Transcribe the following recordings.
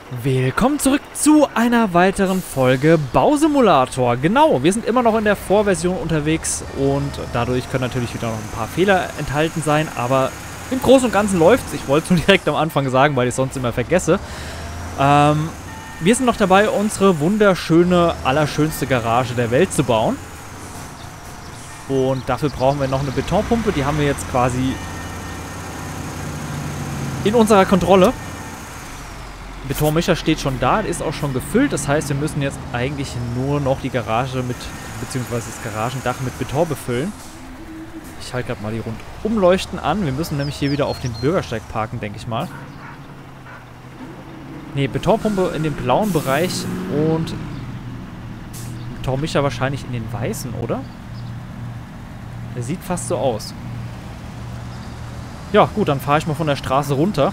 Willkommen zurück zu einer weiteren Folge Bausimulator. Genau, wir sind immer noch in der Vorversion unterwegs und dadurch können natürlich wieder noch ein paar Fehler enthalten sein, aber im Großen und Ganzen läuft's. Ich wollte es nur direkt am Anfang sagen, weil ich es sonst immer vergesse. Wir sind noch dabei, unsere wunderschöne, allerschönste Garage der Welt zu bauen. Und dafür brauchen wir noch eine Betonpumpe, die haben wir jetzt quasi in unserer Kontrolle. Der Betonmischer steht schon da, der ist auch schon gefüllt. Das heißt, wir müssen jetzt eigentlich nur noch die Garage mit, beziehungsweise das Garagendach mit Beton befüllen. Ich halte gerade mal die Rundumleuchten an. Wir müssen nämlich hier wieder auf den Bürgersteig parken, denke ich mal. Ne, Betonpumpe in dem blauen Bereich und Betonmischer wahrscheinlich in den weißen, oder? Der sieht fast so aus. Ja, gut, dann fahre ich mal von der Straße runter.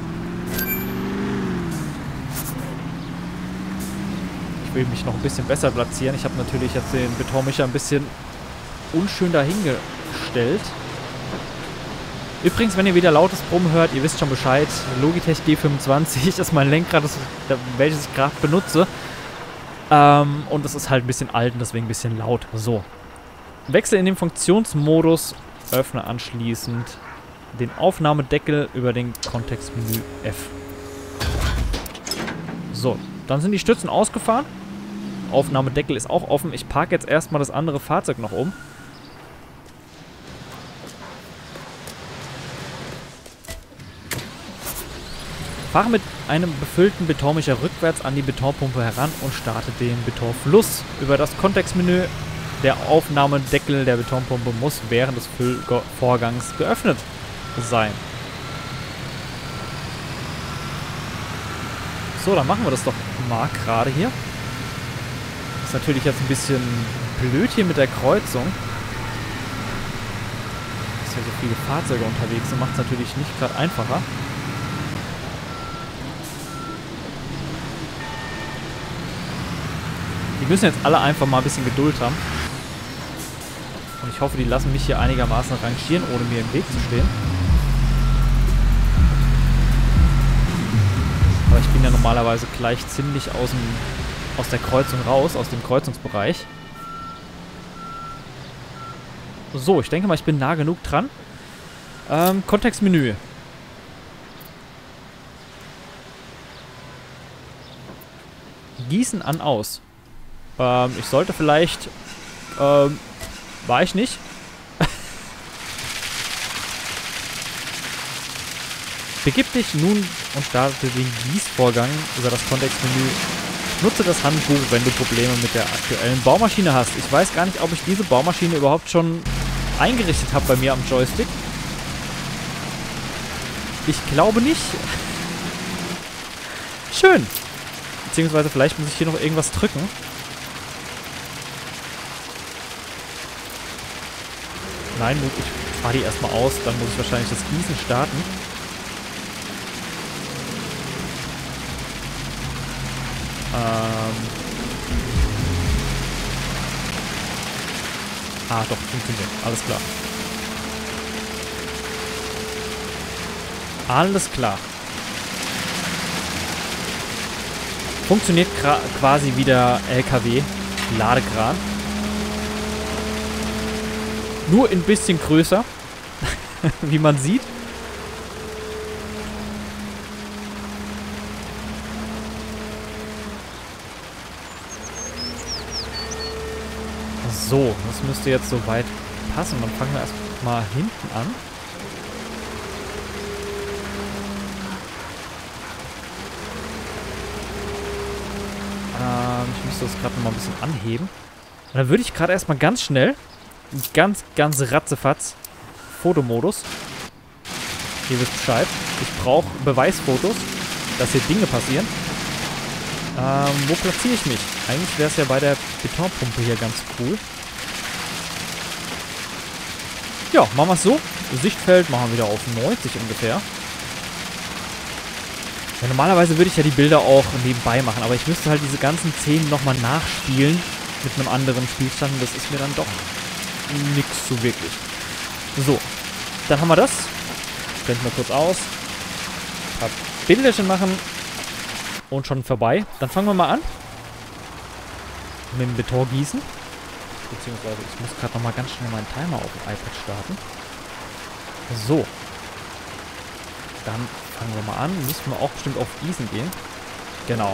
Ich will mich noch ein bisschen besser platzieren. Ich habe natürlich jetzt den Betonmischer ein bisschen unschön dahingestellt. Übrigens, wenn ihr wieder lautes Brummen hört, ihr wisst schon Bescheid. Logitech G25 ist mein Lenkrad, welches ich gerade benutze. Und es ist halt ein bisschen alt und deswegen ein bisschen laut. So. Wechsel in den Funktionsmodus. Öffne anschließend den Aufnahmedeckel über den Kontextmenü F. So, dann sind die Stützen ausgefahren. Aufnahmedeckel ist auch offen. Ich parke jetzt erstmal das andere Fahrzeug noch um. Fahre mit einem befüllten Betonmischer rückwärts an die Betonpumpe heran und starte den Betonfluss über das Kontextmenü. Der Aufnahmedeckel der Betonpumpe muss während des Füllvorgangs geöffnet sein. So, dann machen wir das doch mal gerade hier. Ist natürlich jetzt ein bisschen blöd hier mit der Kreuzung. Ist ja so viele Fahrzeuge unterwegs und macht es natürlich nicht gerade einfacher. Die müssen jetzt alle einfach mal ein bisschen Geduld haben. Und ich hoffe, die lassen mich hier einigermaßen rangieren, ohne mir im Weg zu stehen. Aber ich bin ja normalerweise gleich ziemlich aus der Kreuzung raus, aus dem Kreuzungsbereich. So, ich denke mal, ich bin nah genug dran. Kontextmenü. Gießen an aus. Ich sollte vielleicht... war ich nicht? Begib dich nun und starte den Gießvorgang über das Kontextmenü. Nutze das Handbuch, wenn du Probleme mit der aktuellen Baumaschine hast. Ich weiß gar nicht, ob ich diese Baumaschine überhaupt schon eingerichtet habe bei mir am Joystick. Ich glaube nicht. Schön. Beziehungsweise vielleicht muss ich hier noch irgendwas drücken. Nein, ich fahre die erstmal aus, dann muss ich wahrscheinlich das Gießen starten. Doch, funktioniert. Alles klar. Alles klar. Funktioniert quasi wie der LKW-Ladekran. Nur ein bisschen größer, wie man sieht. So, das müsste jetzt soweit passen. Dann fangen wir erstmal hinten an. Ich müsste das gerade noch mal ein bisschen anheben. Und dann würde ich gerade erstmal ganz schnell, ganz ratzefatz, Fotomodus. Ihr wisst Bescheid. Ich brauche Beweisfotos, dass hier Dinge passieren. Wo platziere ich mich? Eigentlich wäre es ja bei der Betonpumpe hier ganz cool. Ja, machen wir es so. Sichtfeld machen wir wieder auf 90 ungefähr. Ja, normalerweise würde ich ja die Bilder auch nebenbei machen, aber ich müsste halt diese ganzen Szenen nochmal nachspielen mit einem anderen Spielstand. Das ist mir dann doch nichts so wirklich. So, dann haben wir das. Blenden wir kurz aus. Ein paar Bilderchen machen. Und schon vorbei. Dann fangen wir mal an. Mit dem Beton gießen. Beziehungsweise ich muss gerade nochmal ganz schnell meinen Timer auf dem iPad starten. So. Dann fangen wir mal an. Müssen wir auch bestimmt auf Gießen gehen. Genau.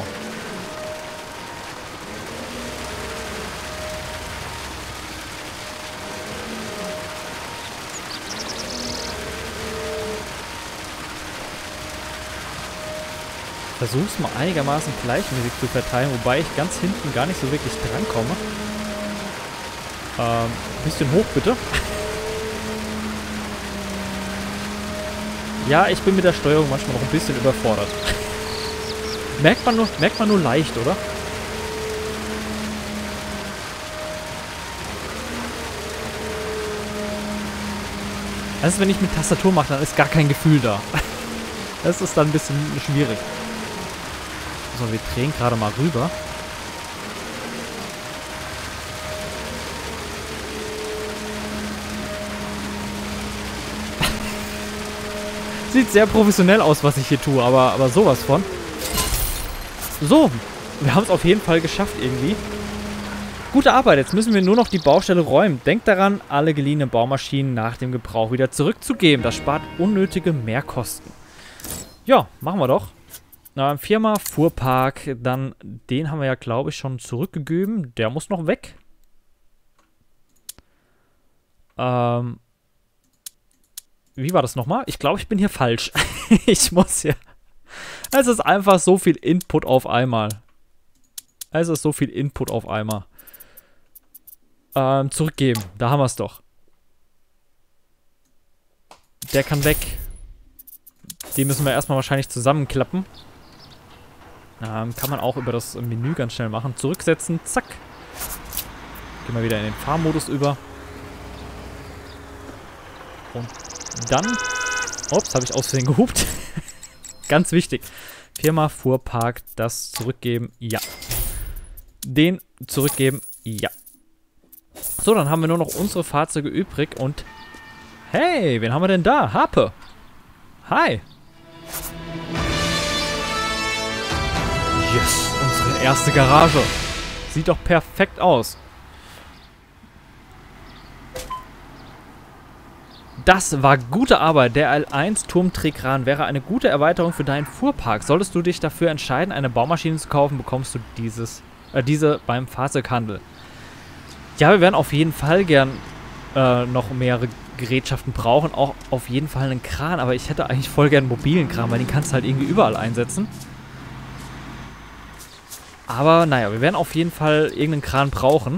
Versuch's mal einigermaßen gleichmäßig zu verteilen, wobei ich ganz hinten gar nicht so wirklich drankomme. Bisschen hoch bitte. Ja, ich bin mit der Steuerung manchmal noch ein bisschen überfordert. Merkt man nur leicht, oder? Also wenn ich mit Tastatur mache, dann ist gar kein Gefühl da. Das ist dann ein bisschen schwierig. So, wir drehen gerade mal rüber. Sieht sehr professionell aus, was ich hier tue, aber sowas von. So, wir haben es auf jeden Fall geschafft irgendwie. Gute Arbeit, jetzt müssen wir nur noch die Baustelle räumen. Denkt daran, alle geliehenen Baumaschinen nach dem Gebrauch wieder zurückzugeben. Das spart unnötige Mehrkosten. Ja, machen wir doch. Firma, Fuhrpark, dann den haben wir ja, glaube ich, schon zurückgegeben. Der muss noch weg. Wie war das nochmal? Ich glaube, ich bin hier falsch. Ich muss hier... Es ist einfach so viel Input auf einmal. Zurückgeben. Da haben wir es doch. Der kann weg. Den müssen wir erstmal wahrscheinlich zusammenklappen. Kann man auch über das Menü ganz schnell machen. Zurücksetzen. Zack. Gehen wir wieder in den Fahrmodus über. Und dann... Ups, habe ich aus Versehen gehupt. Ganz wichtig. Firma, Fuhrpark, das zurückgeben. Ja. Den zurückgeben. Ja. So, dann haben wir nur noch unsere Fahrzeuge übrig und... Hey, wen haben wir denn da? Harpe. Hi. Yes, unsere erste Garage. Sieht doch perfekt aus. Das war gute Arbeit. Der L1 Turmträgkran wäre eine gute Erweiterung für deinen Fuhrpark. Solltest du dich dafür entscheiden, eine Baumaschine zu kaufen, bekommst du diese beim Fahrzeughandel. Ja, wir werden auf jeden Fall gern noch mehrere Gerätschaften brauchen. Auch auf jeden Fall einen Kran. Aber ich hätte eigentlich voll gern einen mobilen Kran, weil den kannst du halt irgendwie überall einsetzen. Aber naja, wir werden auf jeden Fall irgendeinen Kran brauchen.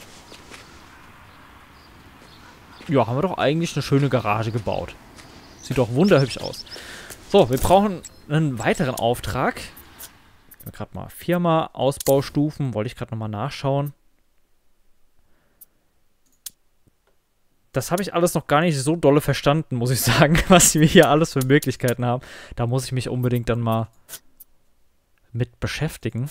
Ja, haben wir doch eigentlich eine schöne Garage gebaut. Sieht doch wunderhübsch aus. So, wir brauchen einen weiteren Auftrag. Gehen wir gerade mal Firma, Ausbaustufen. Wollte ich gerade nochmal nachschauen. Das habe ich alles noch gar nicht so dolle verstanden, muss ich sagen, was wir hier alles für Möglichkeiten haben. Da muss ich mich unbedingt dann mal mit beschäftigen.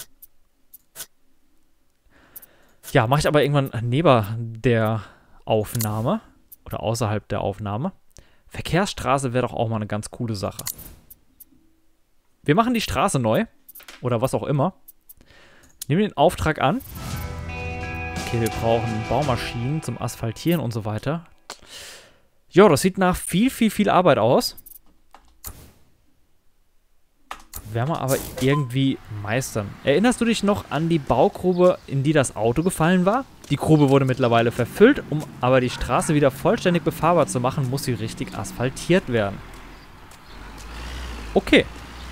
Ja, mache ich aber irgendwann neben der Aufnahme. Oder außerhalb der Aufnahme. Verkehrsstraße wäre doch auch mal eine ganz coole Sache. Wir machen die Straße neu. Oder was auch immer. Nehmen den Auftrag an. Okay, wir brauchen Baumaschinen zum Asphaltieren und so weiter. Ja, das sieht nach viel Arbeit aus. Werden wir aber irgendwie meistern. Erinnerst du dich noch an die Baugrube, in die das Auto gefallen war? Die Grube wurde mittlerweile verfüllt, um aber die Straße wieder vollständig befahrbar zu machen, muss sie richtig asphaltiert werden. Okay.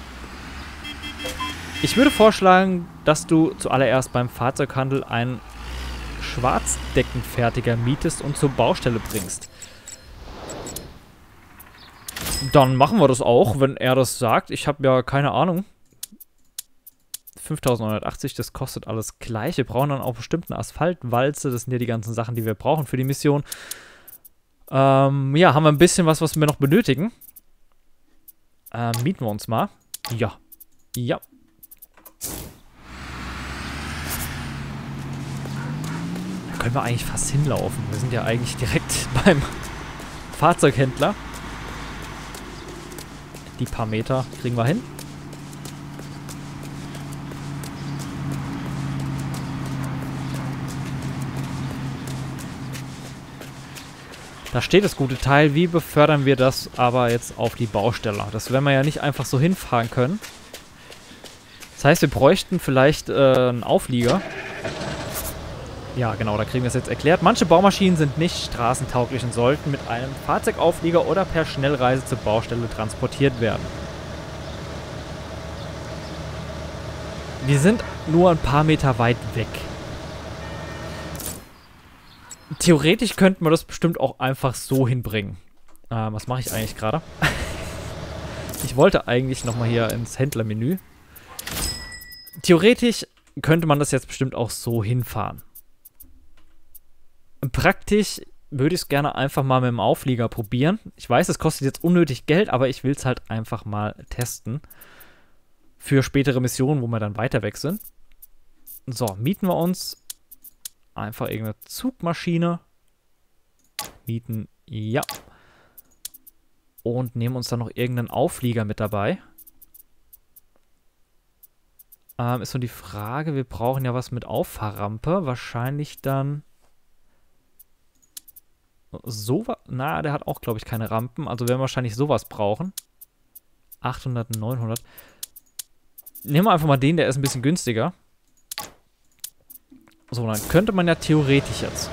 Ich würde vorschlagen, dass du zuallererst beim Fahrzeughandel einen Schwarzdeckenfertiger mietest und zur Baustelle bringst. Dann machen wir das auch, wenn er das sagt. Ich habe ja keine Ahnung. 5.980, das kostet alles gleich. Wir brauchen dann auch bestimmt eine Asphaltwalze. Das sind ja die ganzen Sachen, die wir brauchen für die Mission. Ja, haben wir ein bisschen was wir noch benötigen. Mieten wir uns mal. Ja. Ja. Da können wir eigentlich fast hinlaufen. Wir sind ja eigentlich direkt beim Fahrzeughändler. Die paar Meter kriegen wir hin. Da steht das gute Teil. Wie befördern wir das aber jetzt auf die Baustelle? Das werden wir ja nicht einfach so hinfahren können. Das heißt, wir bräuchten vielleicht einen Auflieger. Ja, genau, da kriegen wir es jetzt erklärt. Manche Baumaschinen sind nicht straßentauglich und sollten mit einem Fahrzeugauflieger oder per Schnellreise zur Baustelle transportiert werden. Wir sind nur ein paar Meter weit weg. Theoretisch könnten wir das bestimmt auch einfach so hinbringen. Was mache ich eigentlich gerade? Ich wollte eigentlich nochmal hier ins Händlermenü. Theoretisch könnte man das jetzt bestimmt auch so hinfahren. Praktisch würde ich es gerne einfach mal mit dem Auflieger probieren. Ich weiß, es kostet jetzt unnötig Geld, aber ich will es halt einfach mal testen. Für spätere Missionen, wo wir dann weiter weg sind. So, mieten wir uns einfach irgendeine Zugmaschine. Mieten, ja. Und nehmen uns dann noch irgendeinen Auflieger mit dabei. Ist so die Frage, wir brauchen ja was mit Auffahrrampe. Wahrscheinlich dann sowas. Na, der hat auch, glaube ich, keine Rampen. Also werden wir wahrscheinlich sowas brauchen. 800, 900. Nehmen wir einfach mal den, der ist ein bisschen günstiger. So, dann könnte man ja theoretisch jetzt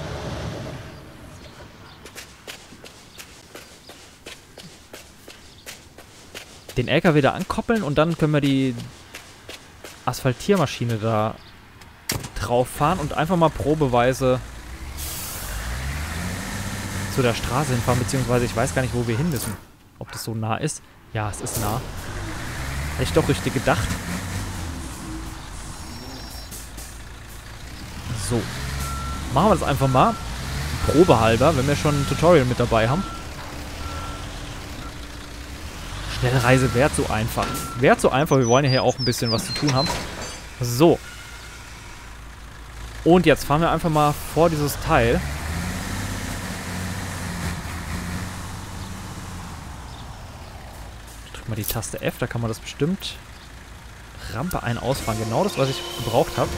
den LKW da ankoppeln und dann können wir die Asphaltiermaschine da drauf fahren und einfach mal probeweise zu der Straße hinfahren, beziehungsweise ich weiß gar nicht, wo wir hin müssen. Ob das so nah ist. Ja, es ist nah. Hätte ich doch richtig gedacht. So. Machen wir das einfach mal. Probehalber, wenn wir schon ein Tutorial mit dabei haben. Schnellreise wäre zu einfach. Wäre zu einfach, wir wollen ja hier auch ein bisschen was zu tun haben. So. Und jetzt fahren wir einfach mal vor dieses Teil. Drück mal die Taste F, da kann man das bestimmt. Rampe ein, ausfahren. Genau das, was ich gebraucht habe.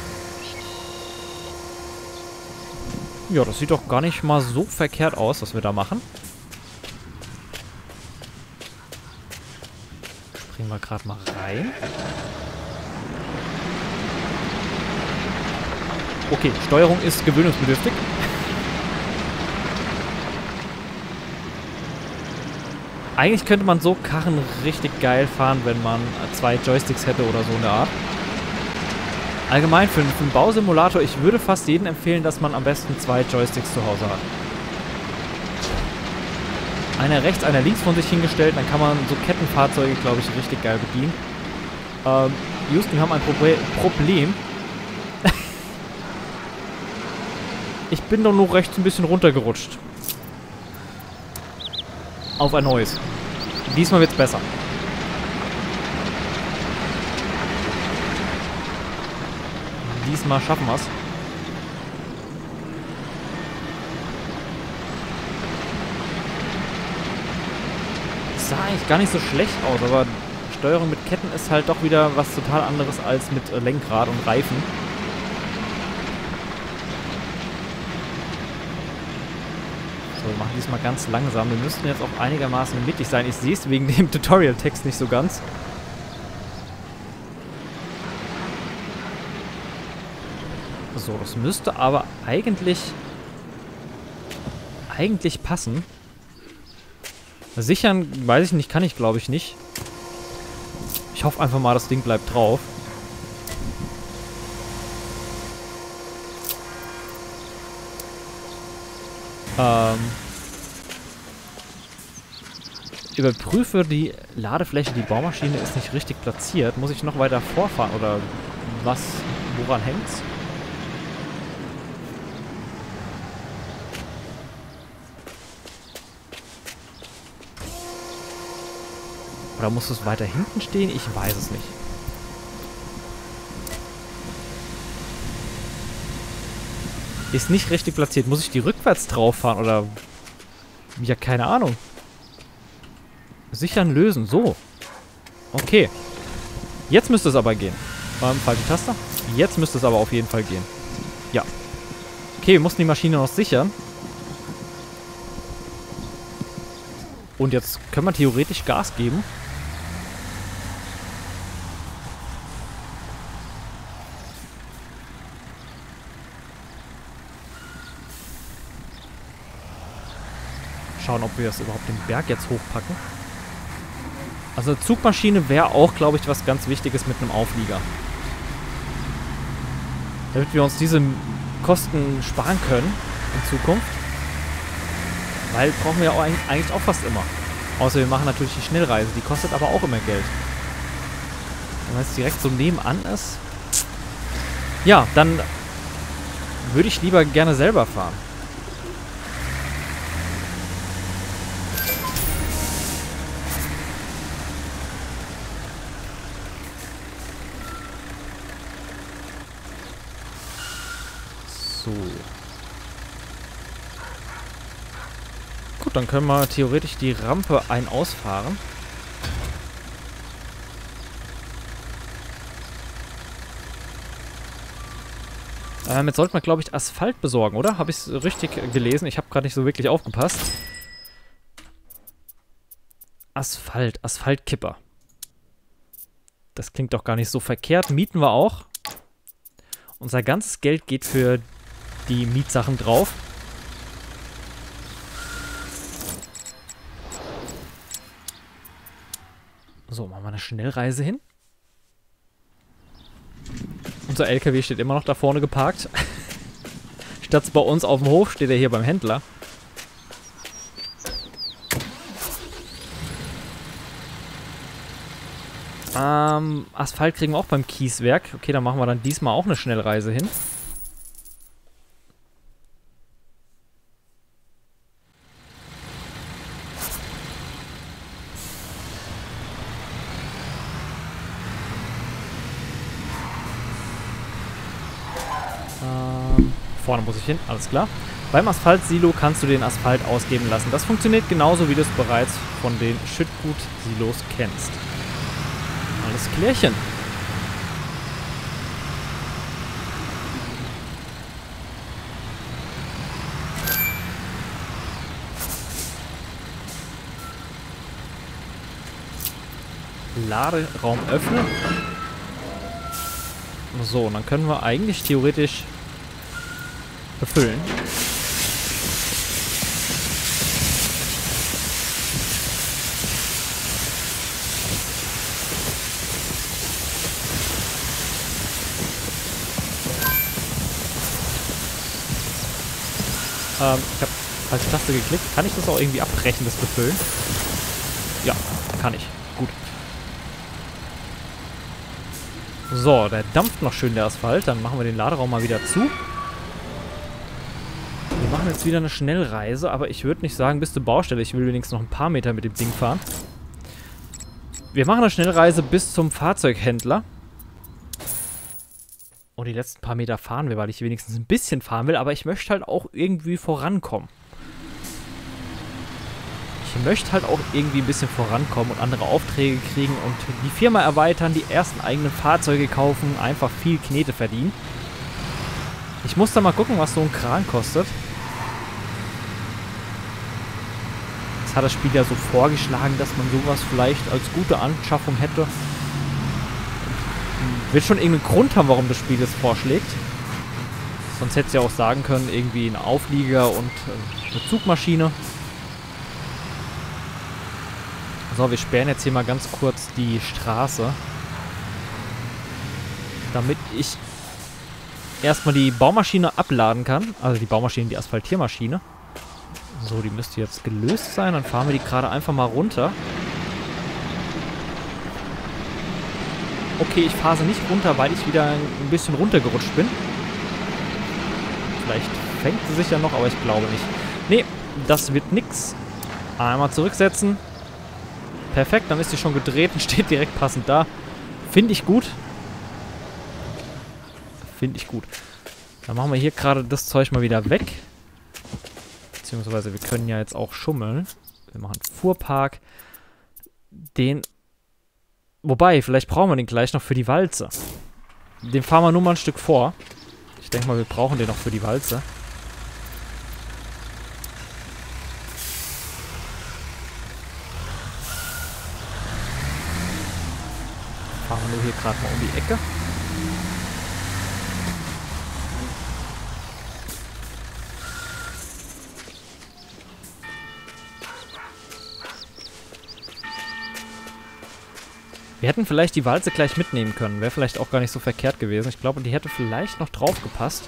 Ja, das sieht doch gar nicht mal so verkehrt aus, was wir da machen. Springen wir gerade mal rein. Okay, Steuerung ist gewöhnungsbedürftig. Eigentlich könnte man so Karren richtig geil fahren, wenn man 2 Joysticks hätte oder so in der Art. Allgemein für einen Bausimulator, ich würde fast jedem empfehlen, dass man am besten 2 Joysticks zu Hause hat. Einer rechts, einer links von sich hingestellt, dann kann man so Kettenfahrzeuge, glaube ich, richtig geil bedienen. Houston, wir haben ein Problem. Ich bin doch nur rechts ein bisschen runtergerutscht. Auf ein neues. Diesmal wird's besser. Diesmal schaffen wir es. Das sah eigentlich gar nicht so schlecht aus, aber Steuerung mit Ketten ist halt doch wieder was total anderes als mit Lenkrad und Reifen. So, wir machen diesmal ganz langsam. Wir müssten jetzt auch einigermaßen mittig sein. Ich sehe es wegen dem Tutorial-Text nicht so ganz. So, das müsste aber eigentlich passen. Sichern, weiß ich nicht, kann ich glaube ich nicht. Ich hoffe einfach mal, das Ding bleibt drauf. Überprüfe die Ladefläche, die Baumaschine ist nicht richtig platziert. Muss ich noch weiter vorfahren oder was? Woran hängt's? Oder muss es weiter hinten stehen? Ich weiß es nicht. Ist nicht richtig platziert. Muss ich die rückwärts drauf fahren oder... Ja, keine Ahnung. Sichern, lösen. So. Okay. Jetzt müsste es aber gehen. Falsche Taste. Jetzt müsste es aber auf jeden Fall gehen. Ja. Okay, wir mussten die Maschine noch sichern. Und jetzt können wir theoretisch Gas geben. Schauen, ob wir das überhaupt den Berg jetzt hochpacken. Also eine Zugmaschine wäre auch, glaube ich, was ganz Wichtiges mit einem Auflieger. Damit wir uns diese Kosten sparen können in Zukunft. Weil brauchen wir ja auch eigentlich auch fast immer. Außer wir machen natürlich die Schnellreise. Die kostet aber auch immer Geld. Wenn es direkt so nebenan ist. Ja, dann würde ich lieber gerne selber fahren. So. Gut, dann können wir theoretisch die Rampe ein-ausfahren. Jetzt sollten wir, glaube ich, Asphalt besorgen, oder? Habe ich es richtig gelesen? Ich habe gerade nicht so wirklich aufgepasst. Asphaltkipper. Das klingt doch gar nicht so verkehrt. Mieten wir auch. Unser ganzes Geld geht für die Mietsachen drauf. So, machen wir eine Schnellreise hin. Unser LKW steht immer noch da vorne geparkt. Statt bei uns auf dem Hof steht er hier beim Händler. Asphalt kriegen wir auch beim Kieswerk. Okay, dann machen wir dann diesmal auch eine Schnellreise hin. Vorne muss ich hin, alles klar. Beim Asphaltsilo kannst du den Asphalt ausgeben lassen. Das funktioniert genauso, wie du es bereits von den Schüttgut-Silos kennst. Alles klärchen. Laderaum öffnen. So, und dann können wir eigentlich theoretisch befüllen. Ich habe falsche Taste geklickt. Kann ich das auch irgendwie abbrechen, das Befüllen? Ja, kann ich. Gut. So, der dampft noch schön, der Asphalt. Dann machen wir den Laderaum mal wieder zu. Wir machen jetzt wieder eine Schnellreise, aber ich würde nicht sagen bis zur Baustelle. Ich will wenigstens noch ein paar Meter mit dem Ding fahren. Wir machen eine Schnellreise bis zum Fahrzeughändler. Und die letzten paar Meter fahren wir, weil ich wenigstens ein bisschen fahren will, aber ich möchte halt auch irgendwie vorankommen. Ich möchte halt auch irgendwie ein bisschen vorankommen und andere Aufträge kriegen und die Firma erweitern, die ersten eigenen Fahrzeuge kaufen, einfach viel Knete verdienen. Ich muss da mal gucken, was so ein Kran kostet. Das hat das Spiel ja so vorgeschlagen, dass man sowas vielleicht als gute Anschaffung hätte. Wird schon irgendeinen Grund haben, warum das Spiel das vorschlägt. Sonst hätte es ja auch sagen können, irgendwie ein Auflieger und eine Zugmaschine. So, wir sperren jetzt hier mal ganz kurz die Straße. Damit ich erstmal die Baumaschine abladen kann. Also die Baumaschine, die Asphaltiermaschine. So, die müsste jetzt gelöst sein. Dann fahren wir die gerade einfach mal runter. Okay, ich fahre sie nicht runter, weil ich wieder ein bisschen runtergerutscht bin. Vielleicht fängt sie sich ja noch, aber ich glaube nicht. Nee, das wird nix. Einmal zurücksetzen. Perfekt, dann ist sie schon gedreht und steht direkt passend da. Finde ich gut. Finde ich gut. Dann machen wir hier gerade das Zeug mal wieder weg. Beziehungsweise wir können ja jetzt auch schummeln. Wir machen Fuhrpark. Den... Wobei, vielleicht brauchen wir den gleich noch für die Walze. Den fahren wir nur mal ein Stück vor. Ich denke mal, wir brauchen den noch für die Walze. Fahren wir nur hier gerade mal um die Ecke. Wir hätten vielleicht die Walze gleich mitnehmen können. Wäre vielleicht auch gar nicht so verkehrt gewesen. Ich glaube, die hätte vielleicht noch drauf gepasst.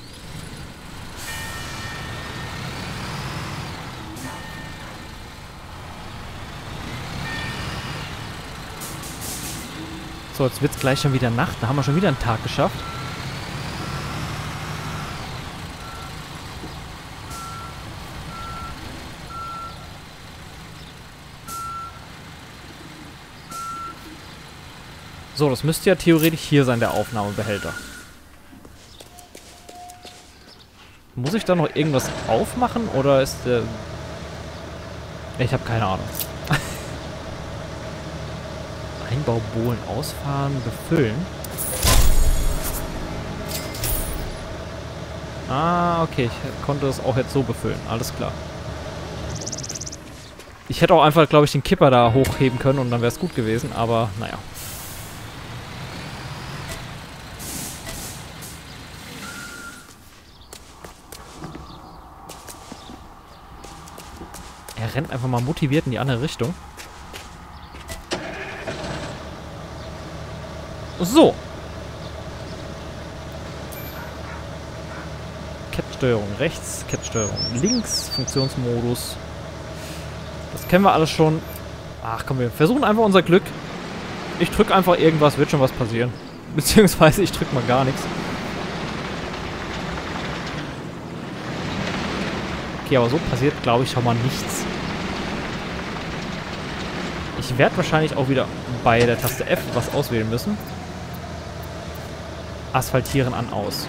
So, jetzt wird es gleich schon wieder Nacht. Da haben wir schon wieder einen Tag geschafft. So, das müsste ja theoretisch hier sein, der Aufnahmebehälter. Muss ich da noch irgendwas aufmachen oder ist der... Ich habe keine Ahnung. Einbaubohlen ausfahren, befüllen. Ah, okay. Ich konnte es auch jetzt so befüllen. Alles klar. Ich hätte auch einfach, glaube ich, den Kipper da hochheben können und dann wäre es gut gewesen, aber naja. Er rennt einfach mal motiviert in die andere Richtung. So. Kettensteuerung rechts, Kettensteuerung links, Funktionsmodus. Das kennen wir alles schon. Ach komm, wir versuchen einfach unser Glück. Ich drücke einfach irgendwas, wird schon was passieren. Beziehungsweise ich drücke mal gar nichts. Okay, aber so passiert, glaube ich, schon mal nichts. Ich werde wahrscheinlich auch wieder bei der Taste F was auswählen müssen. Asphaltieren an, aus.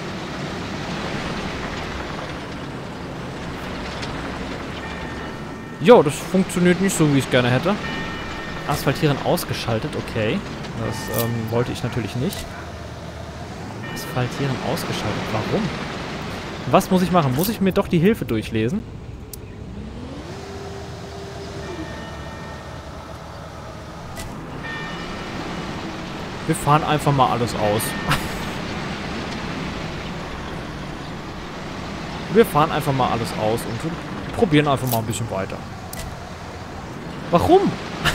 Jo, das funktioniert nicht so, wie ich es gerne hätte. Asphaltieren ausgeschaltet, okay. Das wollte ich natürlich nicht. Asphaltieren ausgeschaltet, warum? Was muss ich machen? Muss ich mir doch die Hilfe durchlesen? Wir fahren einfach mal alles aus. Wir fahren einfach mal alles aus und probieren einfach mal ein bisschen weiter. Warum?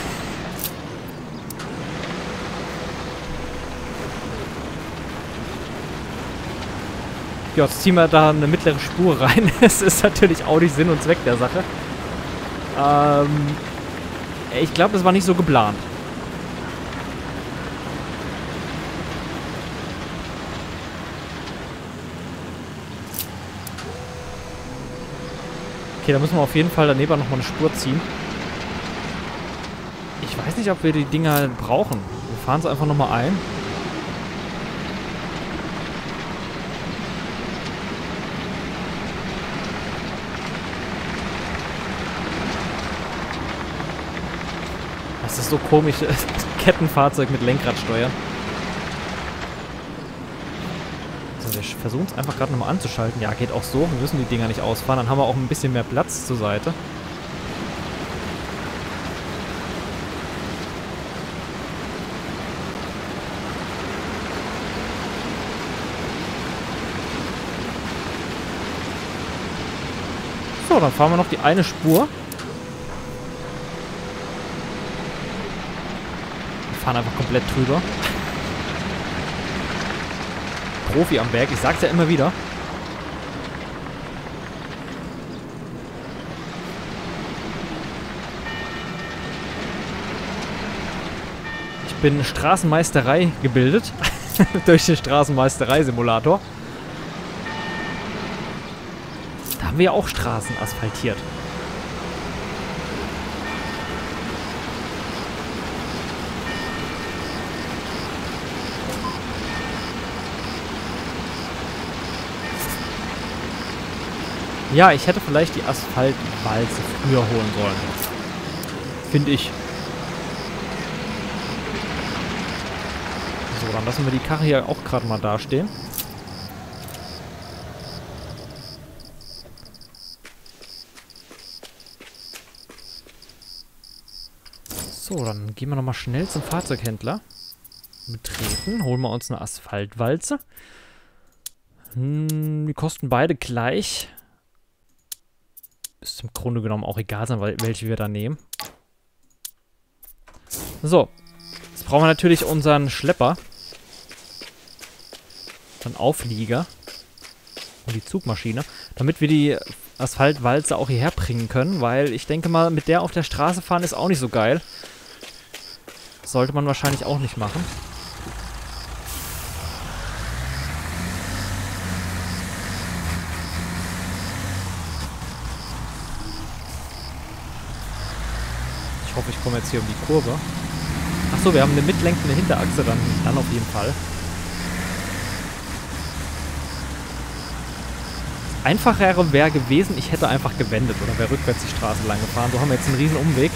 Ja, jetzt ziehen wir da eine mittlere Spur rein. Das ist natürlich auch nicht Sinn und Zweck der Sache. Ich glaube, das war nicht so geplant. Okay, da müssen wir auf jeden Fall daneben nochmal eine Spur ziehen. Ich weiß nicht, ob wir die Dinger brauchen. Wir fahren es einfach nochmal ein. Das ist so komisch. Kettenfahrzeug mit Lenkradsteuer. Wir versuchen es einfach gerade nochmal anzuschalten. Ja, geht auch so. Wir müssen die Dinger nicht ausfahren. Dann haben wir auch ein bisschen mehr Platz zur Seite. So, dann fahren wir noch die eine Spur. Wir fahren einfach komplett drüber. Profi am Berg, ich sag's ja immer wieder. Ich bin Straßenmeisterei gebildet. Durch den Straßenmeisterei-Simulator. Da haben wir ja auch Straßen asphaltiert. Ja, ich hätte vielleicht die Asphaltwalze früher holen sollen. Finde ich. So, dann lassen wir die Karre hier auch gerade mal dastehen. So, dann gehen wir nochmal schnell zum Fahrzeughändler. betreten. Holen wir uns eine Asphaltwalze. Die kosten beide gleich. Ist im Grunde genommen auch egal sein, welche wir da nehmen. So. Jetzt brauchen wir natürlich unseren Schlepper. Unseren Auflieger. Und die Zugmaschine. Damit wir die Asphaltwalze auch hierher bringen können. Weil ich denke mal, mit der auf der Straße fahren ist auch nicht so geil. Sollte man wahrscheinlich auch nicht machen. Ich hoffe, ich komme jetzt hier um die Kurve. Achso, wir haben eine mitlenkende Hinterachse, dann auf jeden Fall. Das Einfachere wäre gewesen, ich hätte einfach gewendet oder wäre rückwärts die Straße lang gefahren. So haben wir jetzt einen riesen Umweg.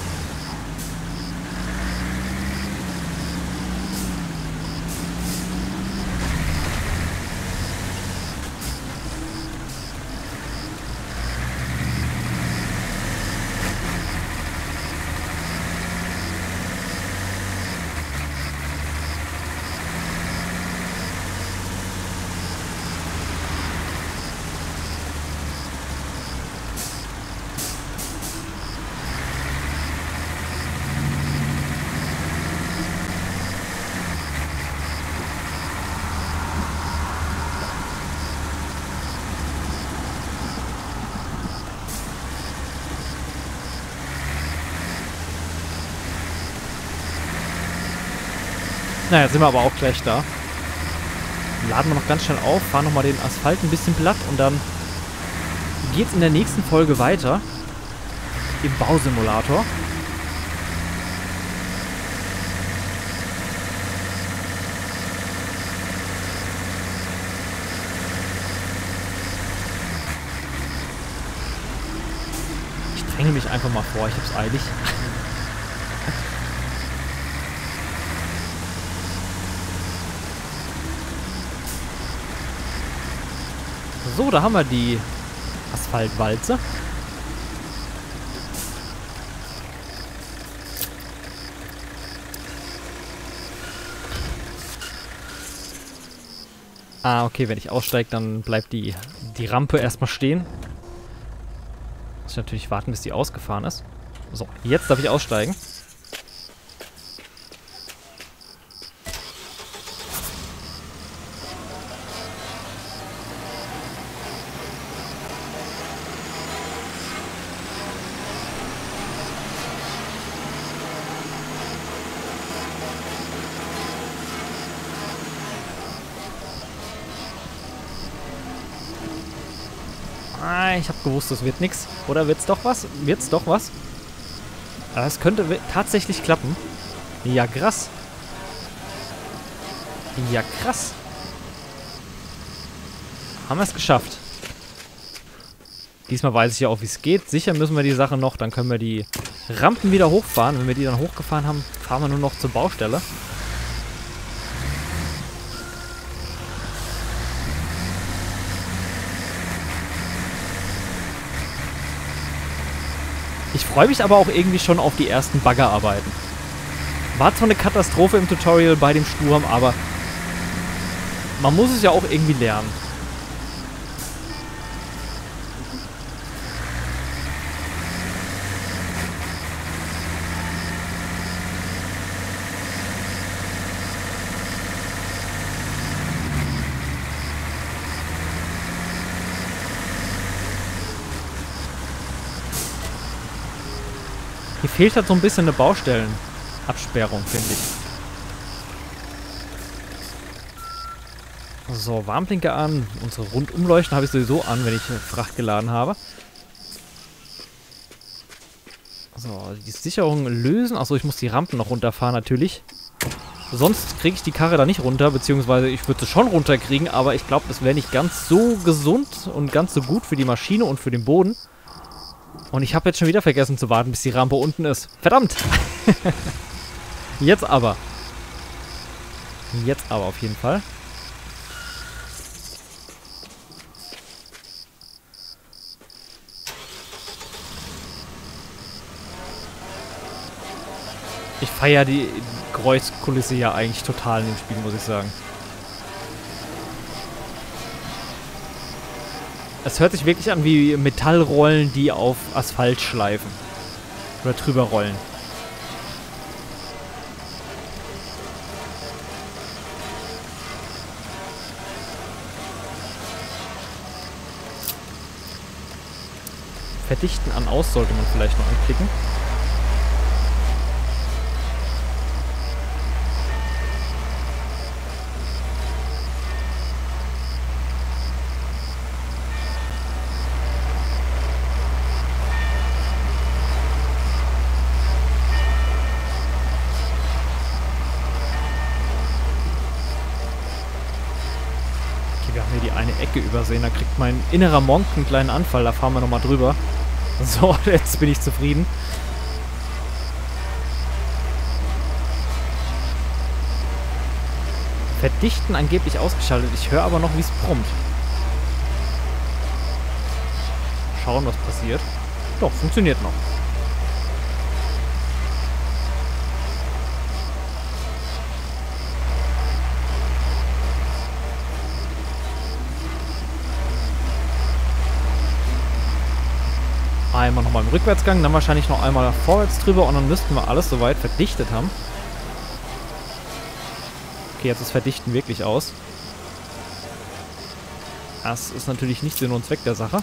Na, jetzt sind wir aber auch gleich da. Laden wir noch ganz schnell auf, fahren nochmal den Asphalt ein bisschen platt und dann geht's in der nächsten Folge weiter. Im Bausimulator. Ich dränge mich einfach mal vor, ich hab's eilig. So, da haben wir die Asphaltwalze. Ah, okay, wenn ich aussteige, dann bleibt die Rampe erstmal stehen. Muss ich natürlich warten, bis die ausgefahren ist. So, jetzt darf ich aussteigen. Ich habe gewusst, das wird nichts. Oder wird's doch was? Wird's doch was? Es könnte tatsächlich klappen. Ja, krass. Ja, krass. Haben wir es geschafft. Diesmal weiß ich ja auch, wie es geht. Sicher müssen wir die Sache noch. Dann können wir die Rampen wieder hochfahren. Wenn wir die dann hochgefahren haben, fahren wir nur noch zur Baustelle. Ich freue mich aber auch irgendwie schon auf die ersten Baggerarbeiten. War zwar eine Katastrophe im Tutorial bei dem Sturm, aber man muss es ja auch irgendwie lernen. Hier fehlt halt so ein bisschen eine Baustellenabsperrung, finde ich. So, Warnblinker an. Unsere Rundumleuchten habe ich sowieso an, wenn ich Fracht geladen habe. So, die Sicherung lösen. Achso, ich muss die Rampen noch runterfahren natürlich. Sonst kriege ich die Karre da nicht runter, beziehungsweise ich würde sie schon runterkriegen, aber ich glaube, das wäre nicht ganz so gesund und ganz so gut für die Maschine und für den Boden. Und ich habe jetzt schon wieder vergessen zu warten, bis die Rampe unten ist. Verdammt! Jetzt aber. Jetzt aber auf jeden Fall. Ich feiere die Geräuschkulisse ja eigentlich total in dem Spiel, muss ich sagen. Es hört sich wirklich an wie Metallrollen, die auf Asphalt schleifen. Oder drüber rollen. Verdichten an aus sollte man vielleicht noch anklicken. Wir haben hier die eine Ecke übersehen, da kriegt mein innerer Monk einen kleinen Anfall, da fahren wir nochmal drüber. So, jetzt bin ich zufrieden. Verdichten angeblich ausgeschaltet, ich höre aber noch, wie es brummt. Schauen, was passiert. Doch, funktioniert noch. Einmal nochmal im Rückwärtsgang, dann wahrscheinlich noch einmal vorwärts drüber und dann müssten wir alles soweit verdichtet haben. Okay, jetzt ist Verdichten wirklich aus. Das ist natürlich nicht Sinn und Zweck der Sache.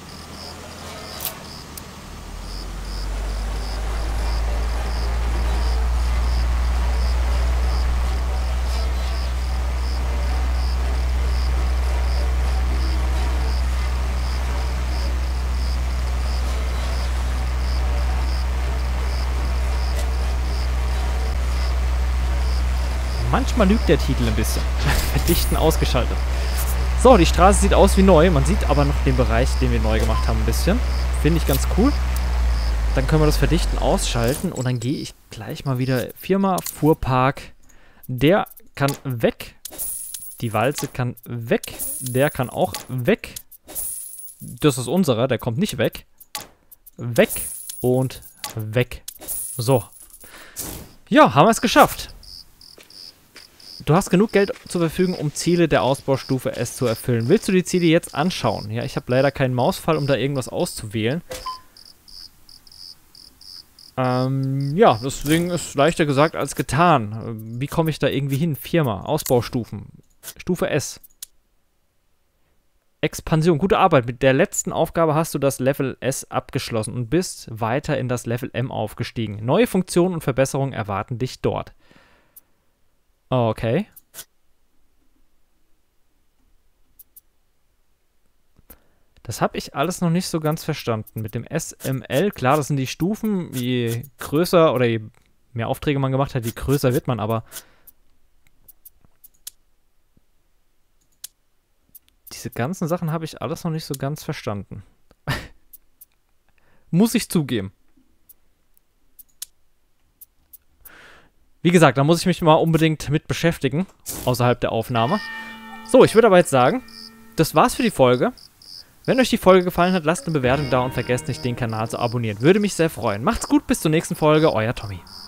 Manchmal lügt der Titel ein bisschen. Verdichten ausgeschaltet. So, die Straße sieht aus wie neu. Man sieht aber noch den Bereich, den wir neu gemacht haben, ein bisschen. Finde ich ganz cool. Dann können wir das Verdichten ausschalten und dann gehe ich gleich mal wieder Firma Fuhrpark. Der kann weg. Die Walze kann weg. Der kann auch weg. Das ist unserer, der kommt nicht weg. Weg und weg. So. Ja, haben wir es geschafft. Du hast genug Geld zur Verfügung, um Ziele der Ausbaustufe S zu erfüllen. Willst du die Ziele jetzt anschauen? Ja, ich habe leider keinen Mausfall, um da irgendwas auszuwählen. Ja, deswegen ist leichter gesagt als getan. Wie komme ich da irgendwie hin? Firma, Ausbaustufen. Stufe S. Expansion, gute Arbeit. Mit der letzten Aufgabe hast du das Level S abgeschlossen und bist weiter in das Level M aufgestiegen. Neue Funktionen und Verbesserungen erwarten dich dort. Okay. Das habe ich alles noch nicht so ganz verstanden. Mit dem SML, klar, das sind die Stufen. Je größer oder je mehr Aufträge man gemacht hat, je größer wird man, aber diese ganzen Sachen habe ich alles noch nicht so ganz verstanden. Muss ich zugeben. Wie gesagt, da muss ich mich mal unbedingt mit beschäftigen, außerhalb der Aufnahme. So, ich würde aber jetzt sagen, das war's für die Folge. Wenn euch die Folge gefallen hat, lasst eine Bewertung da und vergesst nicht, den Kanal zu abonnieren. Würde mich sehr freuen. Macht's gut, bis zur nächsten Folge, euer Tommy.